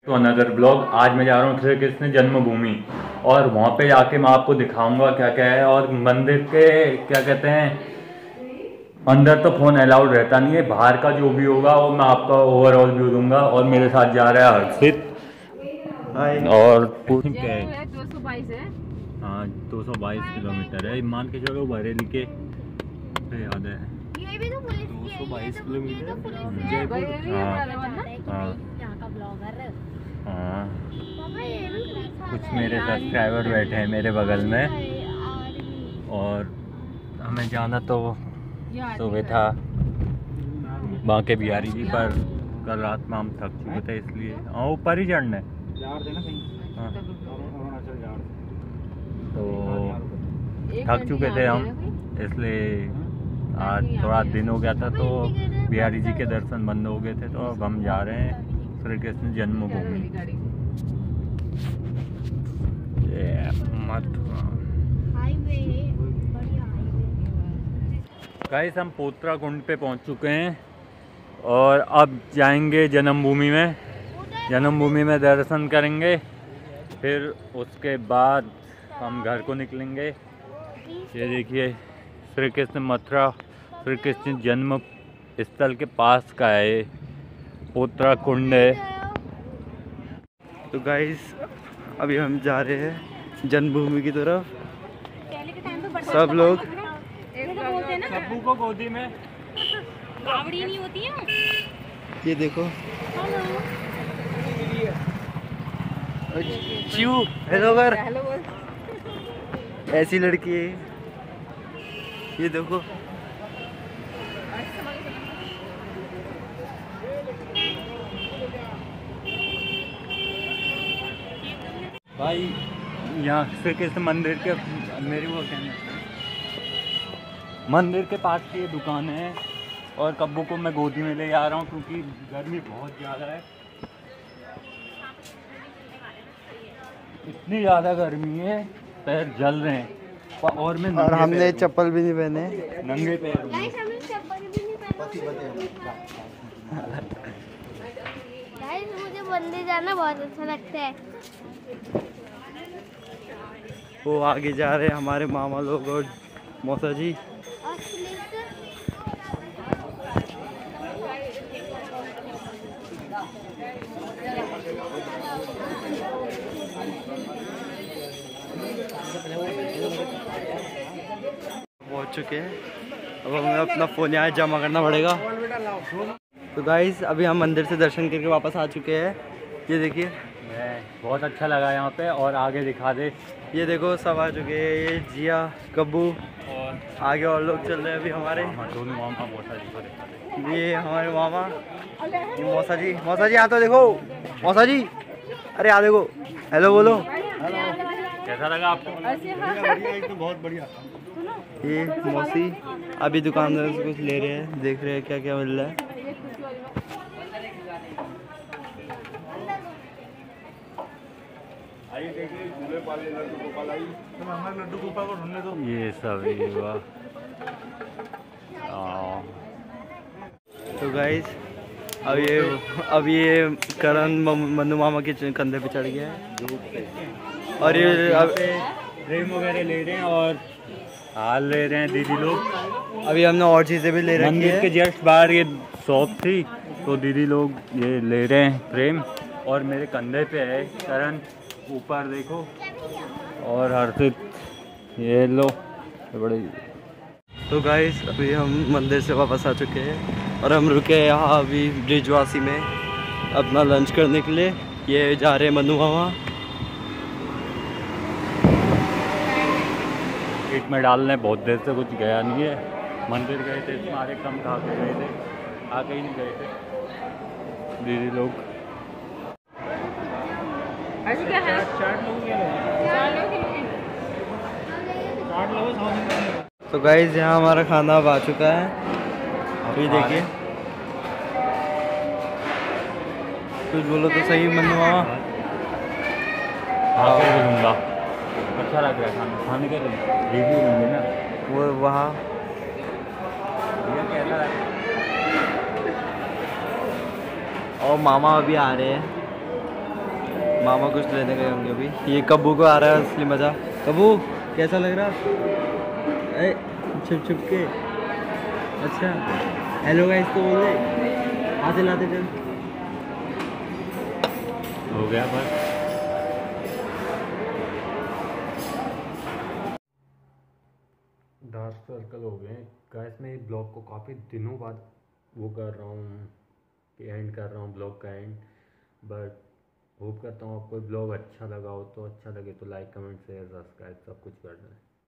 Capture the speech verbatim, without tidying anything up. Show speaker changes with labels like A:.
A: तो another blog. आज मैं जा रहा हूँ श्री कृष्ण जन्मभूमि और वहाँ पे जाके मैं आपको दिखाऊंगा क्या क्या है। और मंदिर के क्या कहते हैं, अंदर तो फ़ोन अलाउड रहता नहीं है, बाहर का जो भी होगा वो मैं आपका ओवरऑल व्यू दूंगा। और मेरे साथ जा रहा है हर्षित और
B: दो सौ बाईस है।
A: हाँ दो सौ बाईस किलोमीटर है, मान के चलो बरेली के याद है
C: दो सौ बाईस किलोमीटर।
A: हाँ हाँ कुछ मेरे सब्सक्राइबर बैठे हैं मेरे बगल में और हमें जाना तो सुबह था बांके बिहारी जी, पर कल रात में हम थक चुके थे इसलिए हाँ ऊपर ही चढ़ना है। हाँ तो थक चुके थे हम इसलिए आज थोड़ा दिन हो गया था तो बिहारी जी के दर्शन बंद हो गए थे, तो अब हम जा रहे हैं श्री कृष्ण जन्मभूमि मथुरा। गाइस हम पोत्रा कुंड पे पहुंच चुके हैं और अब जाएंगे जन्मभूमि में। जन्मभूमि में दर्शन करेंगे, फिर उसके बाद हम घर को निकलेंगे। ये देखिए श्री कृष्ण मथुरा श्री कृष्ण जन्म स्थल के पास का है, पोत्रा कुंड है।
C: तो गाइस अभी हम जा रहे हैं जन्मभूमि की तरफ। सब लोग
A: सब्बू को गोदी में
B: कावड़ी नहीं होती है।
C: ये देखो चू हेलो कर ऐसी लड़की है ये देखो।
A: भाई यहाँ श्री कृष्ण मंदिर के मेरी वो कहना मंदिर के पास की ये दुकान है और कब्बू को मैं गोदी में ले जा रहा हूँ क्योंकि गर्मी बहुत ज़्यादा है। इतनी ज़्यादा गर्मी है पैर जल रहे हैं और मैं
C: और हमने चप्पल भी नहीं पहने,
A: नंगे पैर।
D: मुझे मंदिर जाना बहुत अच्छा लगता है।
C: वो आगे जा रहे हैं हमारे मामा लोग और मौसा जी। पहुंच चुके हैं, अब हमें अपना फ़ोन यहाँ जमा करना पड़ेगा। तो गाइस अभी हम मंदिर से दर्शन करके वापस आ चुके हैं। ये देखिए
A: बहुत अच्छा लगा यहाँ पे। और आगे दिखा दे,
C: ये देखो सब आ चुके हैं, ये जिया कब्बू
A: और
C: आगे और लोग चल रहे हैं अभी हमारे।
A: दोनों मामा मौसा जी को दिखा दे।
C: ये हमारे मामा, ये मौसा जी। मौसा जी यहाँ तो देखो, मौसा जी अरे यहाँ देखो, हेलो बोलो।
A: कैसा लगा आपको?
C: एकदम बहुत बढ़िया। ये मौसी अभी दुकानदार से कुछ ले रहे हैं, देख रहे हैं क्या क्या मिल रहा है।
A: ये सब ये वाह।
C: तो गाइस अब ये अब ये करण मनु मामा के कंधे पे चढ़ गया है और ये अब
A: फ्रेम वगैरह ले रहे हैं और हाल ले रहे हैं दीदी लोग।
C: अभी हमने और चीज़ें भी ले रखी
A: मंदिर
C: है।
A: के जस्ट बाहर ये शॉप थी तो दीदी लोग ये ले रहे हैं फ्रेम और मेरे कंधे पे है करण, ऊपर देखो। और हर्षित ये लो बड़े।
C: तो गाइस अभी हम मंदिर से वापस आ चुके हैं और हम रुके यहाँ अभी ब्रिजवासी में अपना लंच करने के लिए। ये जा रहे हैं मनु मामा।
A: पेट में डालने बहुत देर से कुछ गया नहीं है। मंदिर गए थे सारे कम खा के गए थे, आके ही नहीं गए थे दीदी लोग।
C: तो गाइस यहाँ हमारा खाना अब आ चुका है। अभी देखिए कुछ बोलो तो सही मनु मामा।
A: आके बोलूँगा अच्छा लग रहा है खाना, खाने के रिव्यू होंगे ना
C: वो वहाँ
A: कैसा लगा।
C: और मामा अभी आ रहे हैं। मामा कुछ लेने गए होंगे अभी। ये कब्बू को आ रहा है असली मज़ा। कब्बू कैसा लग रहा? अरे छुप छुप के। अच्छा हेलो गाइस तो बोल दे, आते लाते चल।
A: हो गया बस। डार्क सर्कल हो गए गाइस। मैं ब्लॉग को काफ़ी दिनों बाद वो कर रहा हूँ कि एंड कर रहा हूँ ब्लॉग का एंड, बट होप करता हूँ आपको ब्लॉग अच्छा लगा हो। तो अच्छा लगे तो लाइक कमेंट शेयर सब्सक्राइब सब कुछ कर दें।